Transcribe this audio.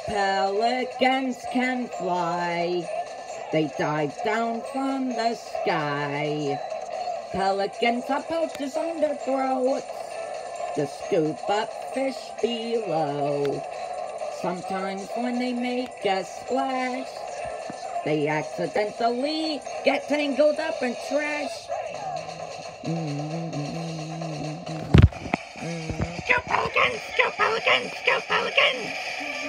Pelicans can fly. They dive down from the sky. Pelicans have pouches on their throats to scoop up fish below. Sometimes when they make a splash, they accidentally get tangled up in trash. Go Pelicans! Go Pelicans! Go Pelicans!